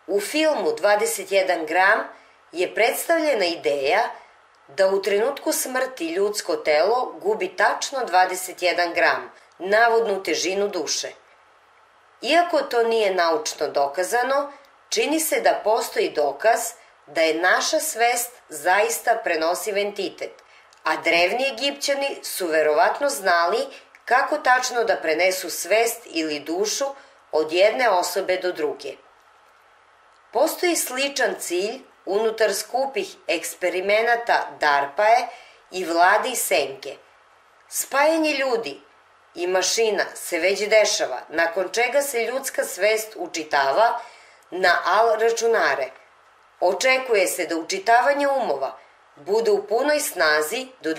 U filmu 21 gram je predstavljena ideja da u trenutku smrti ljudsko telo gubi tačno 21 gram, navodnu težinu duše. Iako to nije naučno dokazano, čini se da postoji dokaz da je naša svest zaista prenosiv entitet, a drevni Egipćani su verovatno znali kako tačno da prenesu svest ili dušu od jedne osobe do druge. Postoji sličan cilj unutar skupih eksperimenata DARPA-e i Vlade i Senke. Spajanje ljudi i mašina se već dešava, nakon čega se ljudska svest učitava na AL računare. Očekuje se da učitavanje umova bude u punoj snazi do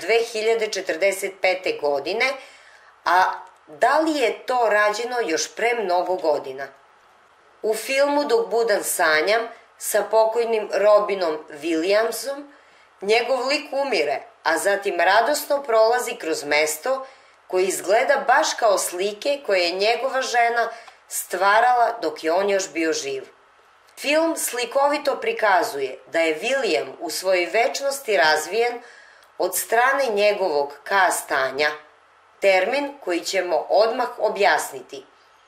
2045. godine, a da li je to rađeno još pre mnogo godina? U filmu Dok budan sanjam sa pokojnim Robinom Williamsom, njegov lik umire, a zatim radosno prolazi kroz mesto koje izgleda baš kao slike koje je njegova žena stvarala dok je on još bio živ. Film slikovito prikazuje da je William u svojoj večnosti razvijen od strane njegovog K stanja, termin koji ćemo odmah objasniti.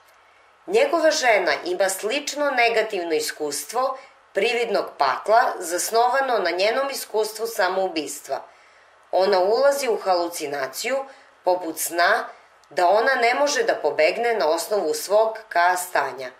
Njegova žena ima slično negativno iskustvo prividnog pakla zasnovano na njenom iskustvu samoubistva. Ona ulazi u halucinaciju poput sna da ona ne može da pobegne na osnovu svog K stanja.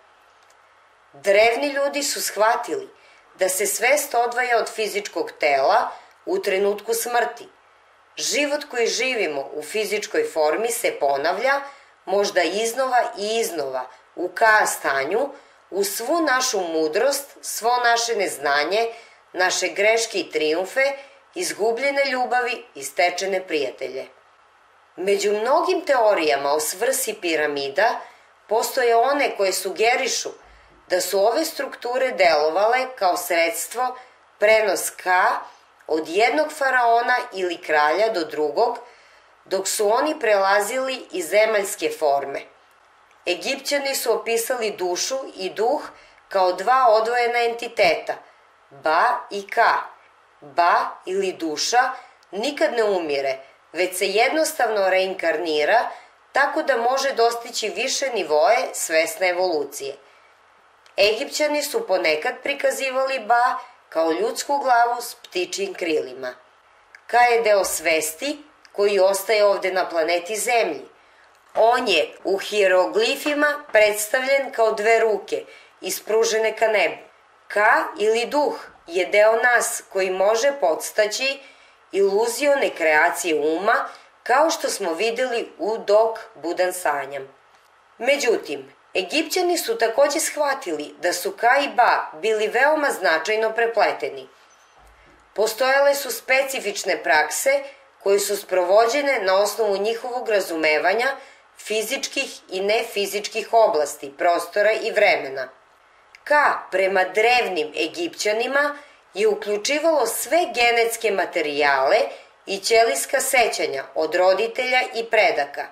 Drevni ljudi su shvatili da se svest odvaja od fizičkog tela u trenutku smrti. Život koji živimo u fizičkoj formi se ponavlja, možda iznova i iznova, u K stanju, uz svu našu mudrost, svo naše neznanje, naše greške i trijumfe, izgubljene ljubavi i stečene prijatelje. Među mnogim teorijama o svrsi piramida postoje one koje sugerišu da su ove strukture delovale kao sredstvo prenos K od jednog faraona ili kralja do drugog, dok su oni prelazili iz zemaljske forme. Egipćani su opisali dušu i duh kao dva odvojena entiteta, Ba i Ka. Ba ili duša nikad ne umire, već se jednostavno reinkarnira tako da može dostići više nivoe svesne evolucije. Egipćani su ponekad prikazivali Ba kao ljudsku glavu s ptičjim krilima. Ka je deo svesti koji ostaje ovde na planeti Zemlji. On je u hieroglifima predstavljen kao dve ruke ispružene ka nebu. Ka ili duh je deo nas koji može podstaći iluzione kreacije uma kao što smo videli u Dok budan sanjam. Međutim, Egipćani su takođe shvatili da su Ka i Ba bili veoma značajno prepleteni. Postojale su specifične prakse koje su sprovođene na osnovu njihovog razumevanja fizičkih i nefizičkih oblasti, prostora i vremena. Ka prema drevnim Egipćanima je uključivalo sve genetske materijale i ćelijska sećanja od roditelja i predaka.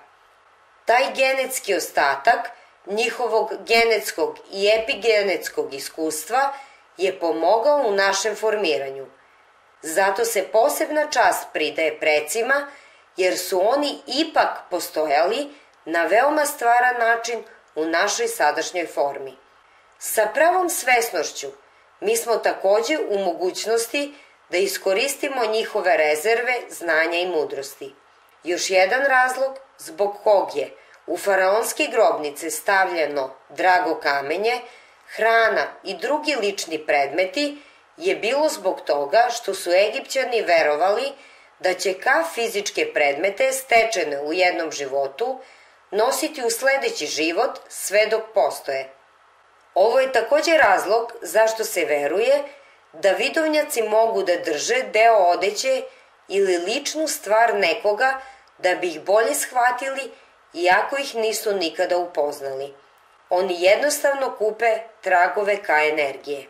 Taj genetski ostatak njihovog genetskog i epigenetskog iskustva je pomogao u našem formiranju. Zato se posebna čast pridaje precima, jer su oni ipak postojali na veoma stvaran način u našoj sadašnjoj formi. Sa pravom svesnošću mi smo takođe u mogućnosti da iskoristimo njihove rezerve, znanja i mudrosti. Još jedan razlog zbog kog je u faraonske grobnice stavljeno drago kamenje, hrana i drugi lični predmeti je bilo zbog toga što su Egipćani verovali da će Ka fizičke predmete stečene u jednom životu nositi u sledeći život sve dok postoje. Ovo je takođe razlog zašto se veruje da vidovnjaci mogu da drže deo odeće ili ličnu stvar nekoga da bi ih bolje shvatili iako ih nisu nikada upoznali. Oni jednostavno kupe tragove Ka energije.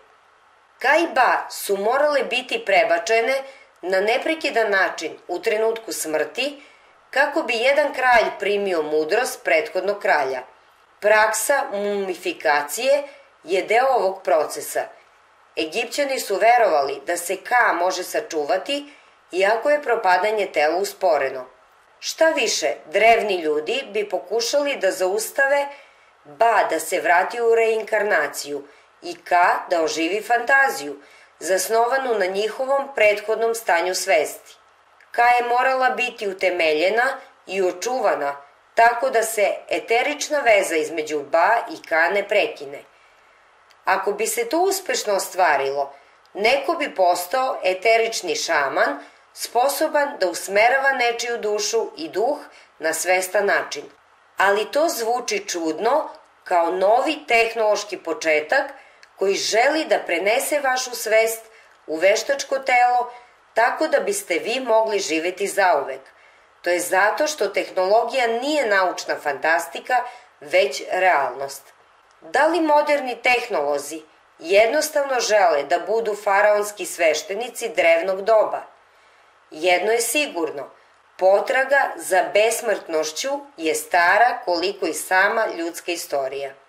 Ka i Ba su morale biti prebačene na neprekidan način u trenutku smrti kako bi jedan kralj primio mudrost prethodnog kralja. Praksa mumifikacije je deo ovog procesa. Egipćani su verovali da se Ka može sačuvati, iako je propadanje tela usporeno. Šta više, drevni ljudi bi pokušali da zaustave Ba da se vrati u reinkarnaciju i Ka da oživi fantaziju, zasnovanu na njihovom prethodnom stanju svesti. Ka je morala biti utemeljena i očuvana, tako da se eterična veza između Ba i Ka ne prekine. Ako bi se to uspešno ostvarilo, neko bi postao eterični šaman, sposoban da usmerava nečiju dušu i duh na svestan način. Ali to zvuči čudno, kao novi tehnološki početak koji želi da prenese vašu svest u veštačko telo, tako da biste vi mogli živeti zauvek. To je zato što tehnologija nije naučna fantastika, već realnost. Da li moderni tehnolozi jednostavno žele da budu faraonski sveštenici drevnog doba? Jedno je sigurno, potraga za besmrtnošću je stara koliko i sama ljudska istorija.